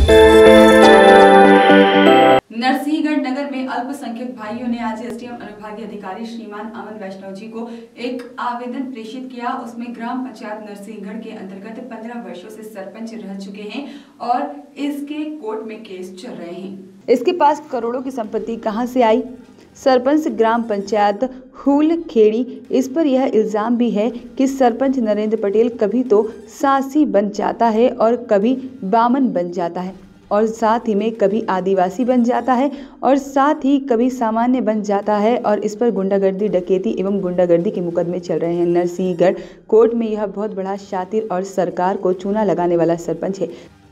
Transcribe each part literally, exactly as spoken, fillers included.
नरसिंहगढ़ नगर में अल्पसंख्यक भाइयों ने आज एसडीएम अनुविभागीय अधिकारी श्रीमान अमन वैष्णव जी को एक आवेदन प्रेषित किया। उसमें ग्राम पंचायत नरसिंहगढ़ के अंतर्गत पंद्रह वर्षों से सरपंच रह चुके हैं और इसके कोर्ट में केस चल रहे हैं। इसके पास करोड़ों की संपत्ति कहां से आई? सरपंच ग्राम पंचायत हूलखेड़ी। इस पर यह इल्ज़ाम भी है कि सरपंच नरेंद्र पटेल कभी तो सासी बन जाता है और कभी बामन बन जाता है और साथ ही में कभी आदिवासी बन जाता है और साथ ही कभी सामान्य बन जाता है और इस पर गुंडागर्दी, डकैती एवं गुंडागर्दी के मुकदमे चल रहे हैं। नरसिंहगढ़ कोर्ट में यह बहुत बड़ा शातिर और सरकार को चूना लगाने वाला सरपंच है।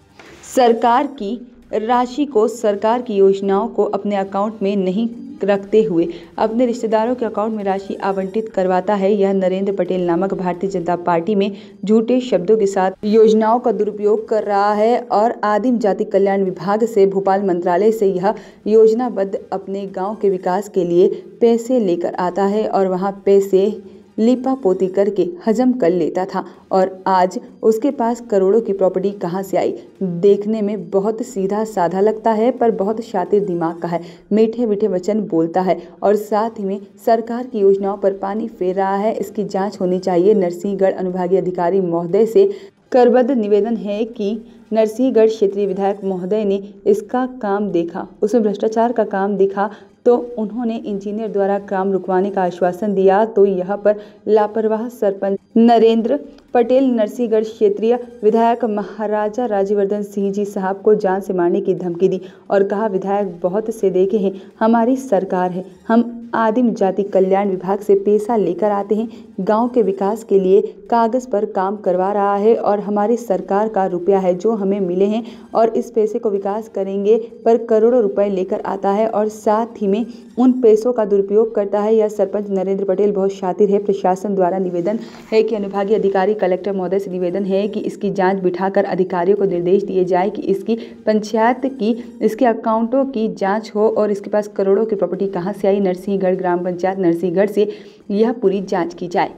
सरकार की राशि को, सरकार की योजनाओं को अपने अकाउंट में नहीं रखते हुए अपने रिश्तेदारों के अकाउंट में राशि आवंटित करवाता है। यह नरेंद्र पटेल नामक भारतीय जनता पार्टी में झूठे शब्दों के साथ योजनाओं का दुरुपयोग कर रहा है और आदिम जाति कल्याण विभाग से भोपाल मंत्रालय से यह योजनाबद्ध अपने गांव के विकास के लिए पैसे लेकर आता है और वहां पैसे लिपा पोती करके हजम कर लेता था और आज उसके पास करोड़ों की प्रॉपर्टी कहां से आई? देखने में बहुत सीधा साधा लगता है पर बहुत शातिर दिमाग का है। मीठे मीठे वचन बोलता है और साथ ही में सरकार की योजनाओं पर पानी फेर रहा है। इसकी जांच होनी चाहिए। नरसिंहगढ़ अनुविभागीय अधिकारी महोदय से करबद्ध निवेदन है कि नरसिंहगढ़ क्षेत्रीय विधायक महोदय ने इसका काम देखा, उसमें भ्रष्टाचार का काम दिखा तो उन्होंने इंजीनियर द्वारा काम रुकवाने का आश्वासन दिया, तो यह पर लापरवाह सरपंच नरेंद्र पटेल नरसिंहगढ़ क्षेत्रीय विधायक महाराजा राज्यवर्धन सिंह जी साहब को जान से मारने की धमकी दी और कहा, विधायक बहुत से देखे हैं, हमारी सरकार है, हम आदिम जाति कल्याण विभाग से पैसा लेकर आते हैं, गांव के विकास के लिए कागज पर काम करवा रहा है और हमारी सरकार का रुपया है जो हमें मिले हैं और इस पैसे को विकास करेंगे पर करोड़ों रुपए लेकर आता है और साथ ही में उन पैसों का दुरुपयोग करता है। यह सरपंच नरेंद्र पटेल बहुत शातिर है। प्रशासन द्वारा निवेदन है कि अनुविभागीय अधिकारी कलेक्टर महोदय से निवेदन है कि इसकी जांच बिठाकर अधिकारियों को निर्देश दिए जाए कि इसकी पंचायत की, इसके अकाउंटों की जांच हो और इसके पास करोड़ों की प्रॉपर्टी कहां से आई। नरसिंहगढ़ ग्राम पंचायत नरसिंहगढ़ से यह पूरी जांच की जाए।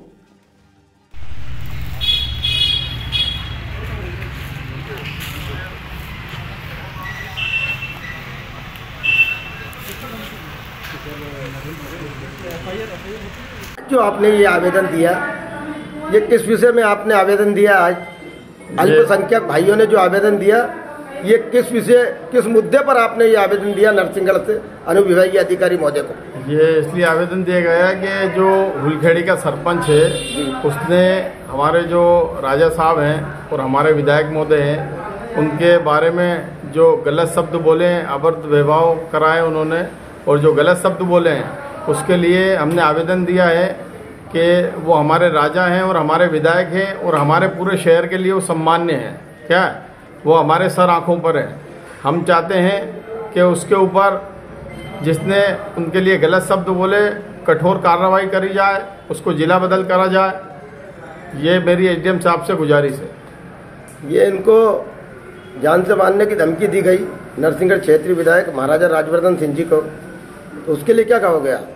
जो आपने ये आवेदन दिया, ये किस विषय में आपने आवेदन दिया? आज अल्पसंख्यक भाइयों ने जो आवेदन दिया, ये किस विषय, किस मुद्दे पर आपने ये आवेदन दिया नरसिंहगढ़ से अनुविभागीय अधिकारी महोदय को? ये इसलिए आवेदन दिया गया है कि जो हुलखेड़ी का सरपंच है उसने हमारे जो राजा साहब हैं और हमारे विधायक महोदय हैं उनके बारे में जो गलत शब्द बोले हैं, अभद्र व्यवहार कराए उन्होंने और जो गलत शब्द बोले हैं उसके लिए हमने आवेदन दिया है कि वो हमारे राजा हैं और हमारे विधायक हैं और हमारे पूरे शहर के लिए वो सम्मान्य हैं। क्या वो हमारे सर आँखों पर है। हम चाहते हैं कि उसके ऊपर जिसने उनके लिए गलत शब्द बोले कठोर कार्रवाई करी जाए, उसको जिला बदल करा जाए। ये मेरी एसडीएम साहब से गुजारिश है। ये इनको जान से मारने की धमकी दी गई नरसिंहगढ़ क्षेत्रीय विधायक महाराजा राज्यवर्धन सिंह जी को, तो उसके लिए क्या कहोगे आप?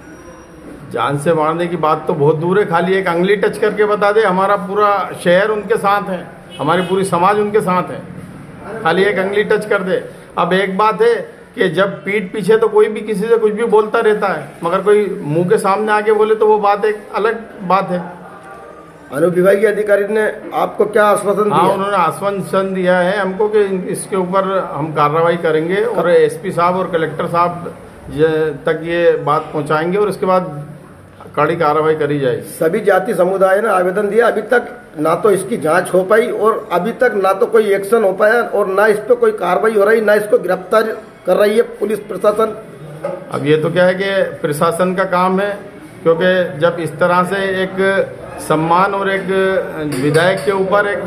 जान से मारने की बात तो बहुत दूर है, खाली एक अंगली टच करके बता दे हमारा पूरा शहर उनके साथ है, हमारी पूरी समाज उनके साथ है, खाली एक अंगली टच कर दे। अब एक बात है कि जब पीठ पीछे तो कोई भी किसी से कुछ भी बोलता रहता है, मगर कोई मुंह के सामने आके बोले तो वो बात एक अलग बात है। अनुविभागीय अधिकारी ने आपको क्या आश्वासन दिया? हाँ, उन्होंने आश्वासन दिया है हमको कि इसके ऊपर हम कार्रवाई करेंगे और एसपी साहब और कलेक्टर साहब तक ये बात पहुंचाएंगे और इसके बाद कड़ी कार्रवाई करी जाएगी। सभी जाति समुदाय ने आवेदन दिया, अभी तक ना तो इसकी जांच हो पाई और अभी तक ना तो कोई एक्शन हो पाया और ना इस पर कोई कार्रवाई हो रही, ना इसको गिरफ्तार कर रही है पुलिस प्रशासन। अब ये तो क्या है कि प्रशासन का काम है, क्योंकि जब इस तरह से एक सम्मान और एक विधायक के ऊपर एक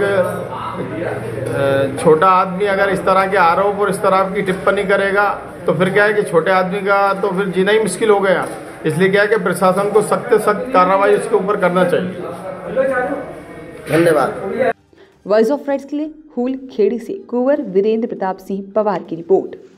छोटा आदमी अगर इस तरह के आरोप और इस तरह की टिप्पणी करेगा तो फिर क्या है कि छोटे आदमी का तो फिर जीना ही मुश्किल हो गया। इसलिए क्या है कि प्रशासन को सख्त से सख्त कार्रवाई उसके ऊपर करना चाहिए। धन्यवाद। वॉइस ऑफ राइट्स के लिए हूलखेड़ी से कुंवर वीरेंद्र प्रताप सिंह पवार की रिपोर्ट।